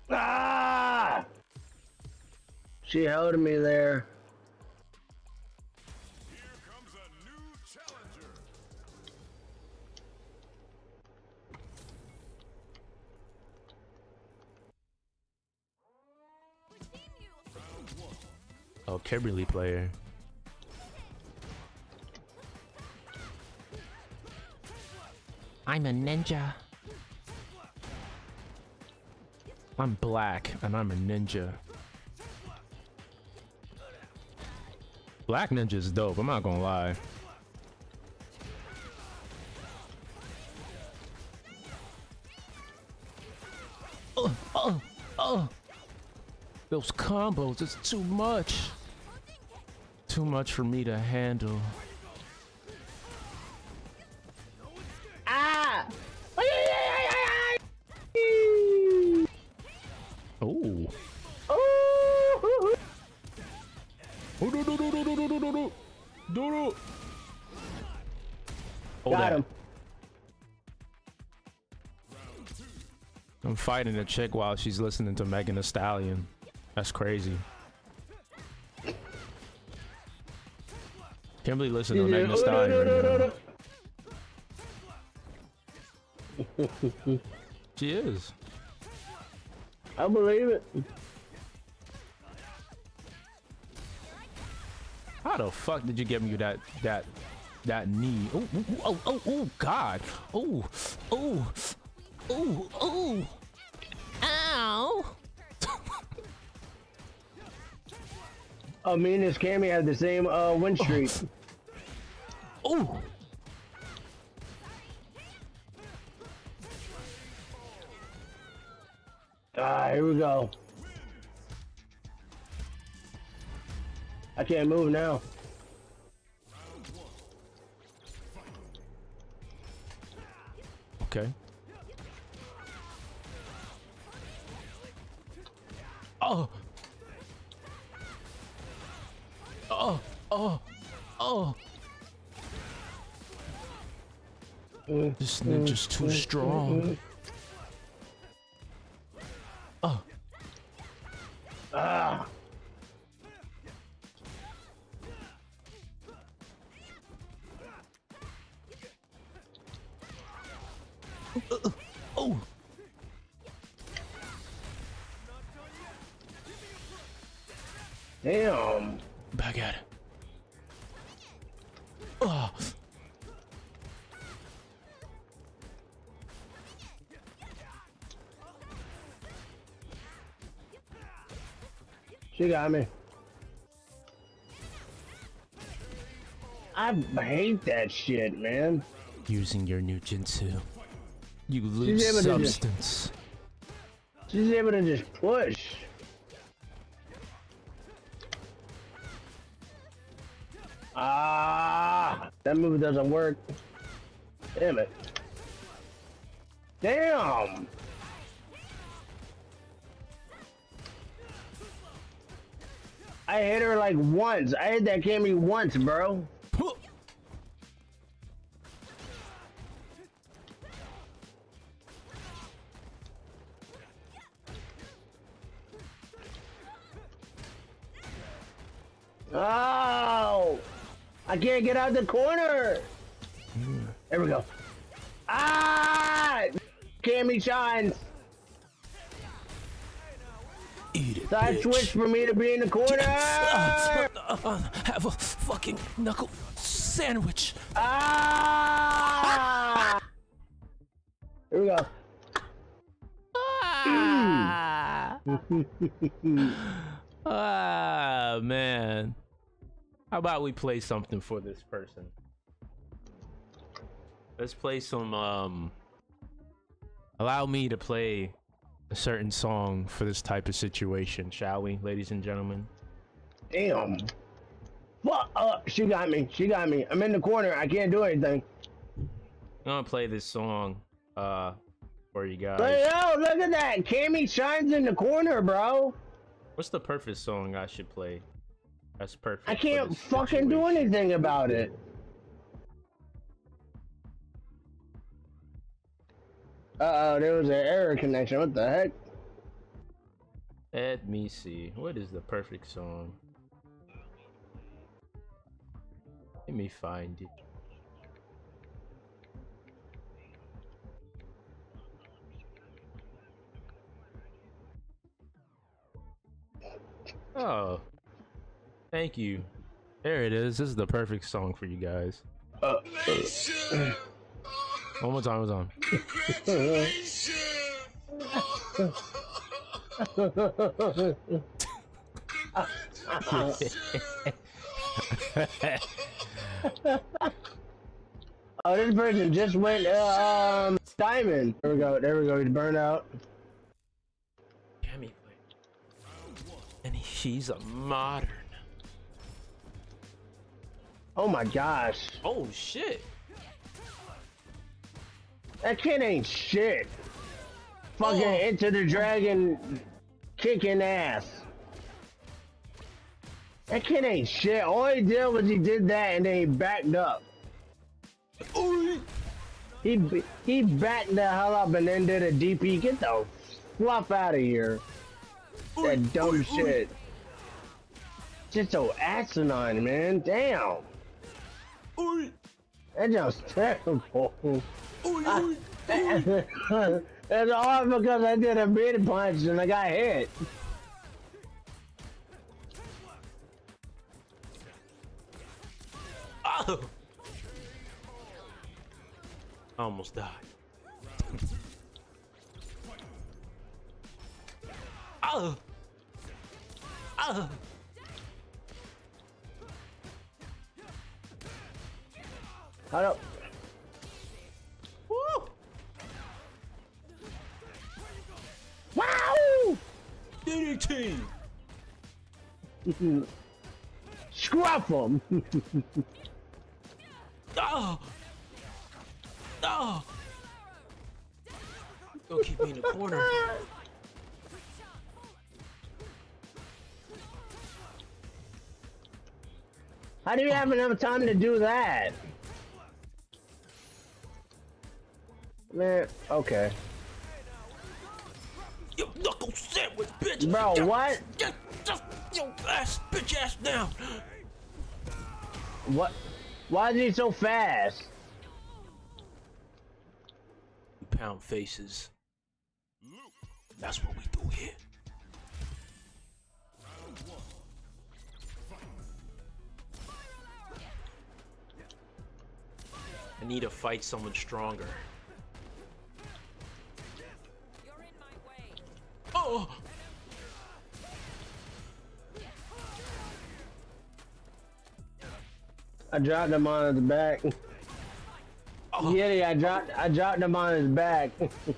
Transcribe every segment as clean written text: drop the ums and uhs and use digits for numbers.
Ah! She held me there. Here comes a new challenger. Oh, Kimberly player. I'm a ninja. I'm black and I'm a ninja. Black ninja is dope, I'm not gonna lie. Oh. Those combos, it's too much. Too much for me to handle. Ah! Oh. Oh! Oh, no. Got him. I'm fighting a chick while she's listening to Megan Thee Stallion. That's crazy. Kimberly listen to Megan Thee Stallion right now. She is. I believe it. How the fuck did you give me that knee? Oh, God. Oh. Ow. Oh, me and this Cammy have the same win streak. Oh. Ah, here we go. I can't move now. Okay. Oh. This ninja's too strong. Oh. Ah. Oh. Damn. Back at it. Oh. She got me. I hate that shit, man. Using your new jutsu, you She's lose able to substance. She's able to just push. Ah, that move doesn't work. Damn it. Damn. I hit her like once. I hit that Cammy once, bro. Oh! I can't get out the corner! There we go. Ah! Cammy shines! Eat it, Side bitch. switch for me to be in the corner! Have a fucking knuckle sandwich. Ah! Here we go. Ah, man. How about we play something for this person? Let's play some, allow me to play a certain song for this type of situation, shall we, ladies and gentlemen? Damn. What? She got me. She got me. I'm in the corner. I can't do anything. I'm gonna play this song, for you guys. Hey, yo, look at that. Cammy shines in the corner, bro. What's the perfect song I should play? That's perfect. I for can't this fucking do situation. anything about it. Uh-oh, there was an error connection. What the heck? Let me see. What is the perfect song? Let me find it. Oh, thank you. There it is. This is the perfect song for you guys. One more time, one more time. Oh, this person just went diamond. There we go. There we go. He's burned out. Damn it. And she's a modern. Oh my gosh. Oh shit. That kid ain't shit. Fucking Enter the Dragon kicking ass. That kid ain't shit. All he did was he did that and then he backed up. He backed the hell up and then did a DP. Get the fluff out of here. That dumb shit. Just so asinine, man. Damn. That just terrible. That's all because I did a mid punch and I got hit. Oh. I almost died. Oh. Oh. Hold up. Woo. Wow! DDT. Scruff him. Oh. Oh. Don't keep me in the corner. How do you have enough time to do that? Man, okay. You knuckle sandwich, bitch. Bro, what? Just your ass, bitch ass down. What? Why is he so fast? Pound faces. That's what we do here. I need to fight someone stronger. You're in my way. Oh! I dropped him on his back. Oh. Yeah, I dropped him on his back.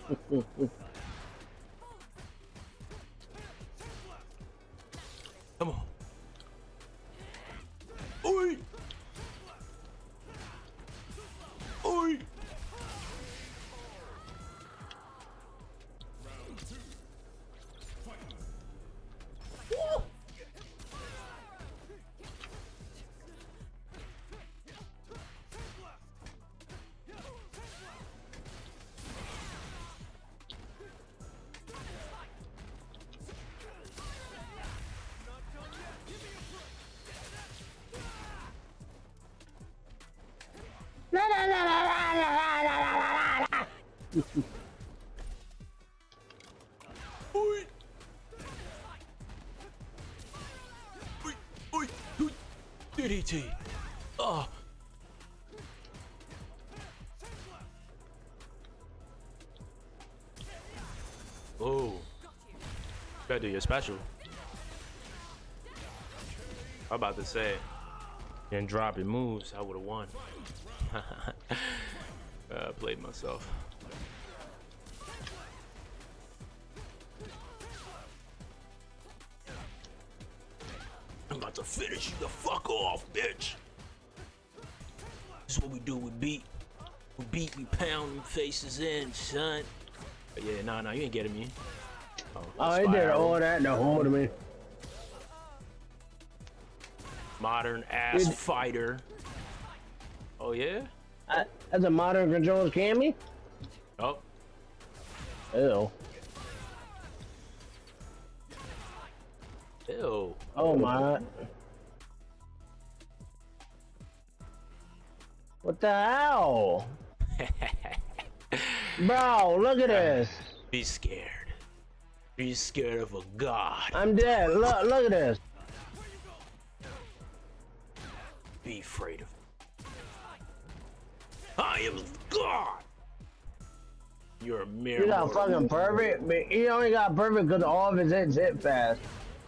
Come on. Oi! Oi! Woo! La, la, la, la, la, la, la, la, la. Oi! Oi! Oi! Oi! DDT! Oh! Oh! Gotta do your special. I'm about to say, and dropping moves, I would have won. I played myself. I'm about to finish you the fuck off, bitch. This is what we do. We beat, we pound faces in, son. But yeah, nah, you ain't getting me. Oh, he did all that to hold me. Modern ass fighter. Oh yeah? That's a modern controls Cammy? Oh. Ew. Ew. Oh my. What the hell? Bro, look at this. Be scared. Be scared of a god. I'm dead. Look at this. Be afraid of. I am God. You're a mere. You got mortal. fucking perfect. But he only got perfect because all of his hits hit fast.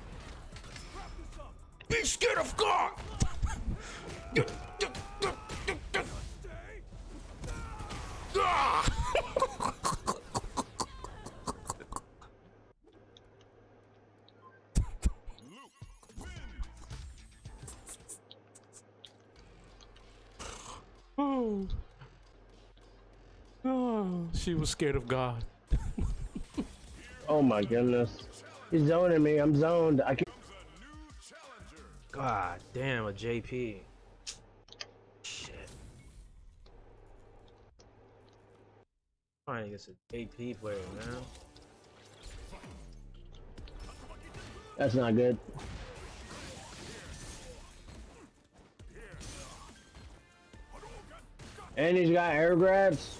Be scared of God. Oh. Oh, she was scared of God. Oh my goodness. He's zoning me. I'm zoned. I can't. God damn, a JP. Shit. Trying against a JP player, man. That's not good. And he's got air grabs.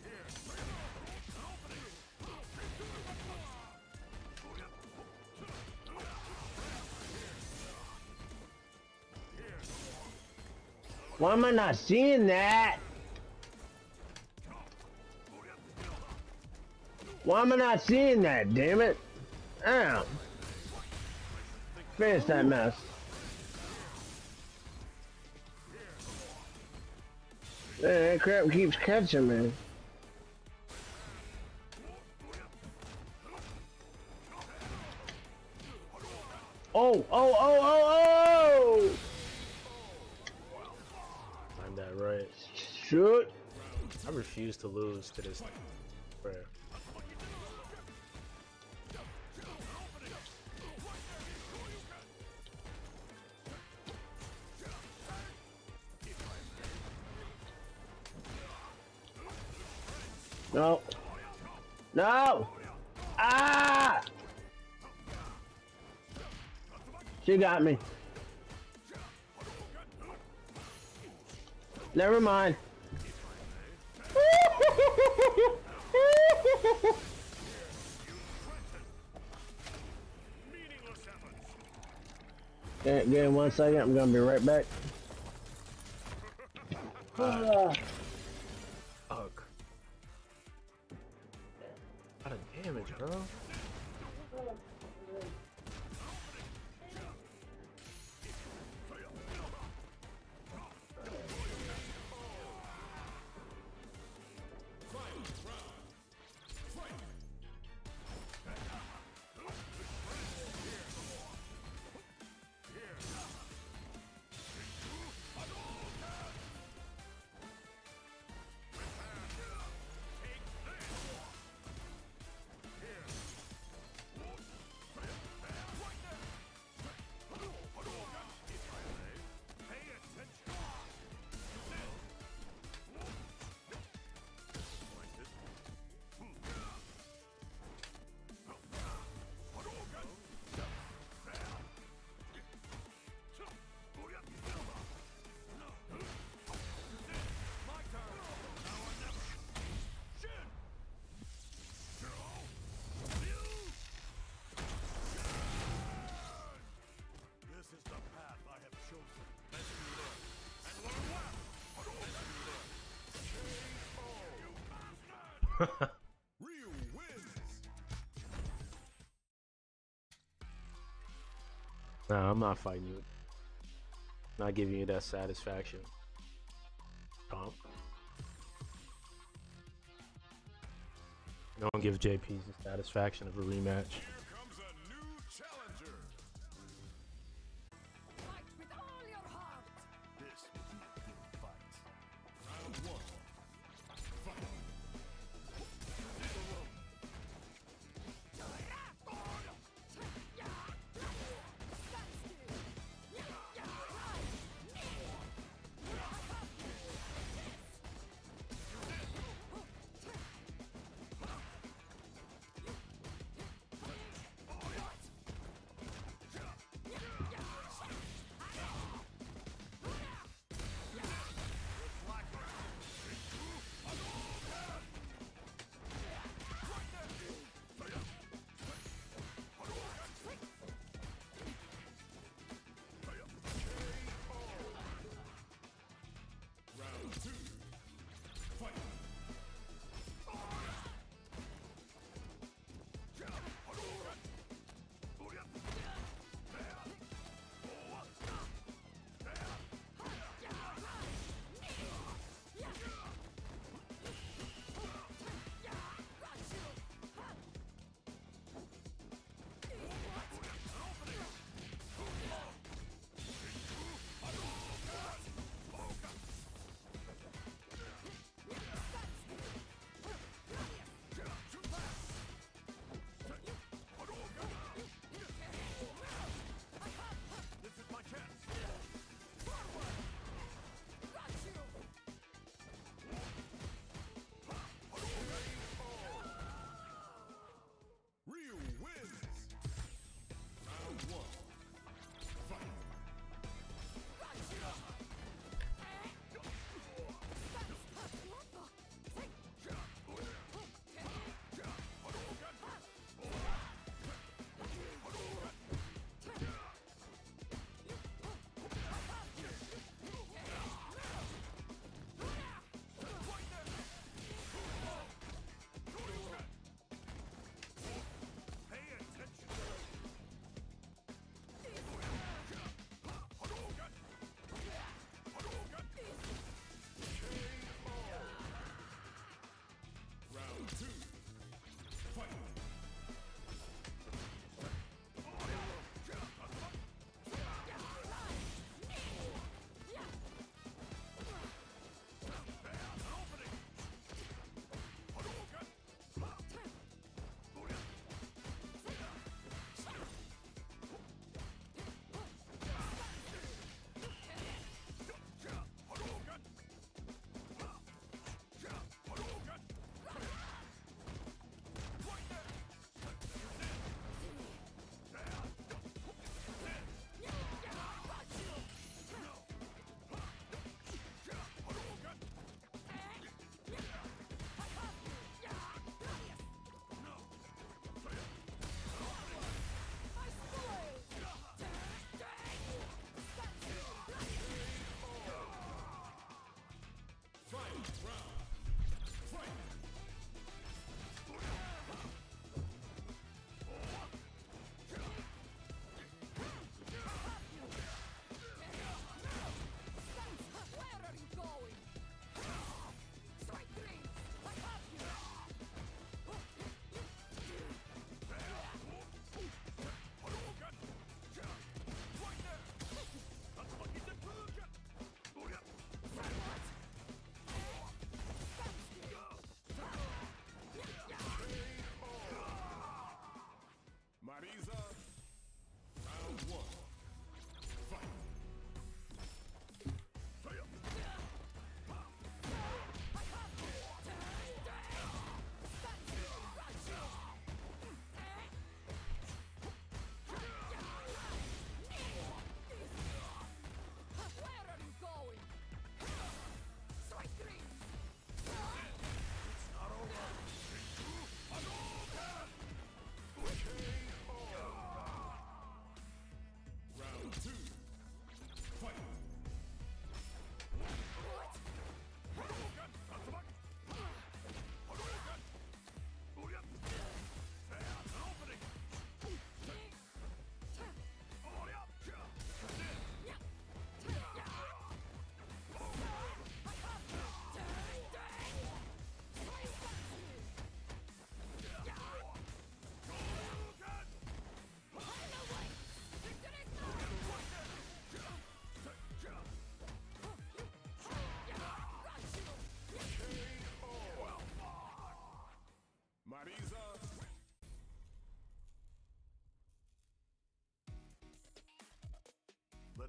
Why am I not seeing that? Why am I not seeing that? Damn it. Damn. Finish that mess. Man, that crap keeps catching me. Oh, oh, oh, oh, oh! I'm that right. Shoot. I refuse to lose to this prayer. No. No! Ah! She got me. Never mind. Give me 1 second. I'm gonna be right back. Fuck. A lot of damage, bro. Ryu wins. Nah, I'm not fighting you. Not giving you that satisfaction. Tom. Don't give JP's the satisfaction of a rematch. Here comes a new challenger. Fight with all your heart. This will be a good fight. Round one. Fight.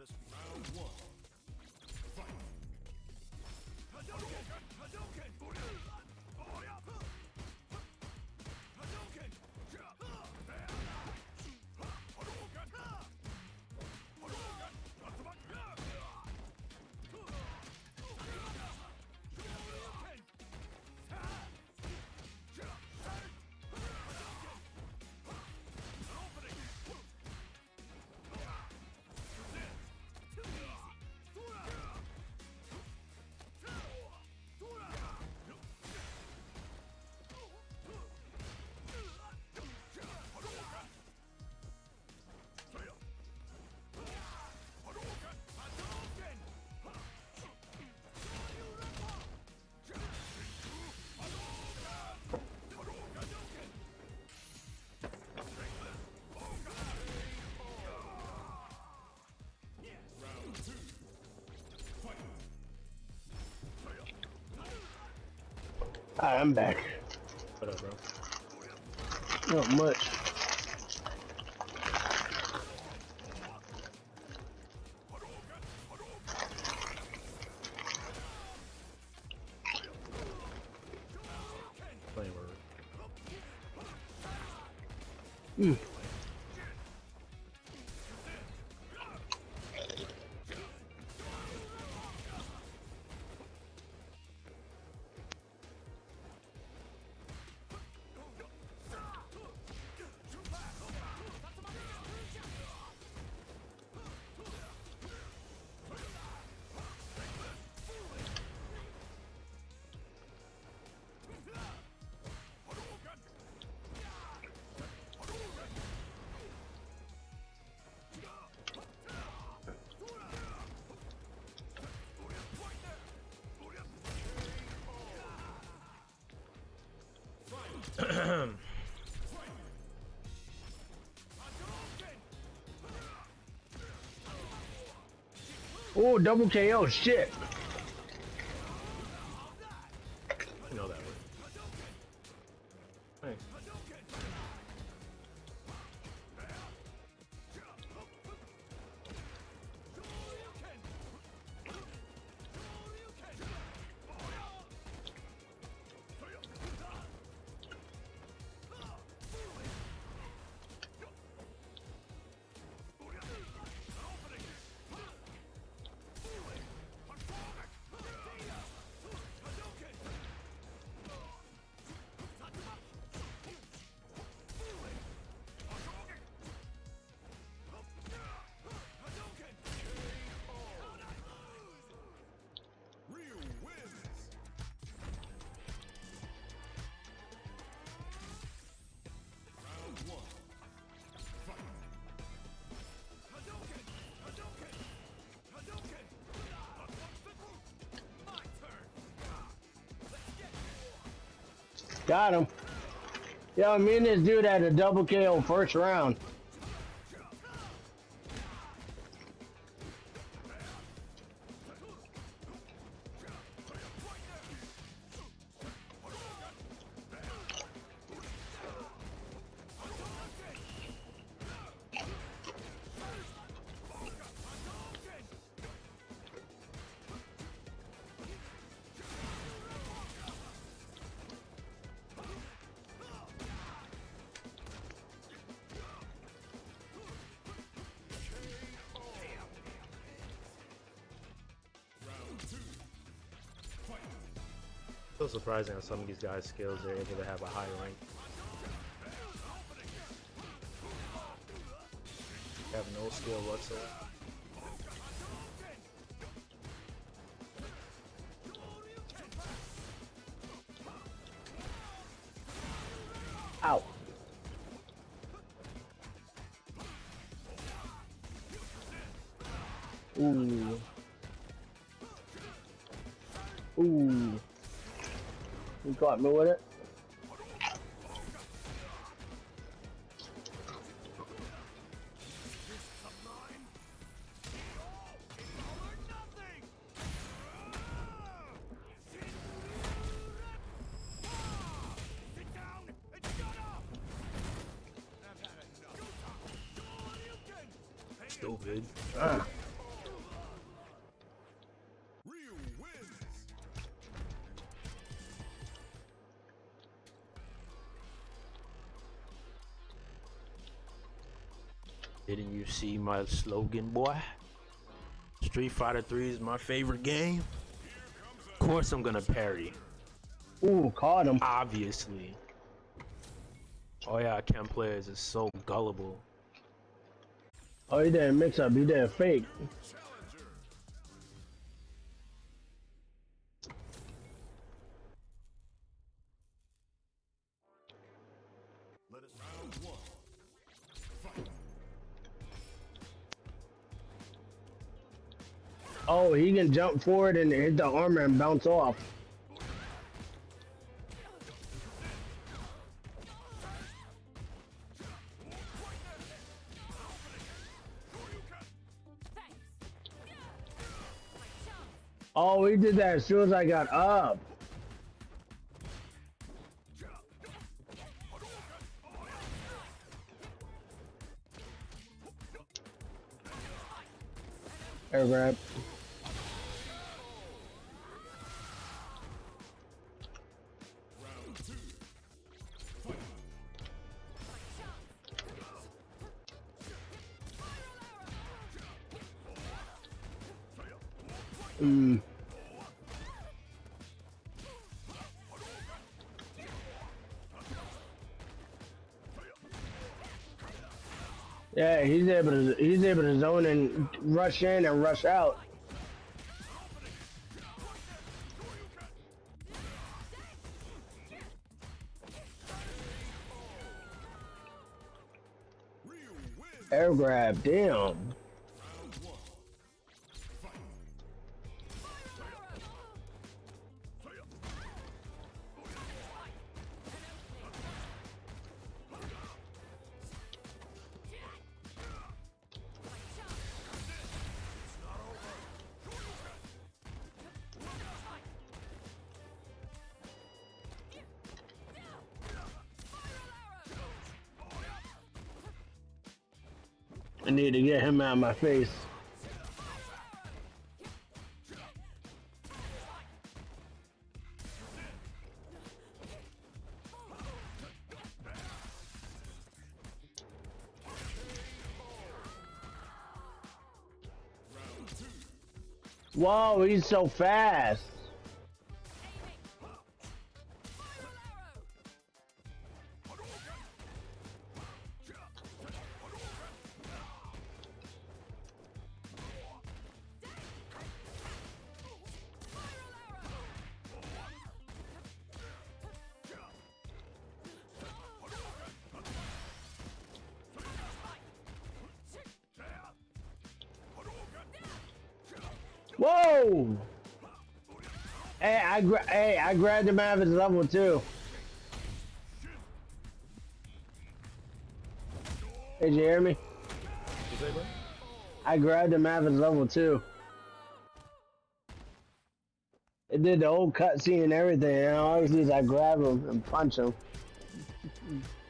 Let's be round one. Fight. Hadouken! Hadouken! Hadouken! Alright, I'm back. What up, bro? Not much. Playing word. Oh, double KO, shit. You know that word. Thanks. Got him. Yo, me and this dude had a double KO first round. So surprising how some of these guys' skills are able to have a high rank. Have no skill whatsoever. Ow. Ooh. Ooh. You got me with it. Stupid. Didn't you see my slogan, boy? Street Fighter 3 is my favorite game. Of course I'm gonna parry. Ooh, caught him. Obviously. Oh yeah, Chem players is so gullible. Oh, he didn't mix up. He did fake. Let us round one. Fight. Oh, he can jump forward and hit the armor and bounce off. Oh, he did that as soon as I got up. Air grab. Yeah, he's able to zone and rush in and rush out. Air grab, damn. I need to get him out of my face. Whoa, he's so fast. Whoa! Hey, I grabbed him out of his level too. Did you hear me? I grabbed him out of his level too. It did the whole cutscene and everything. And all I do is I grab him and punch him.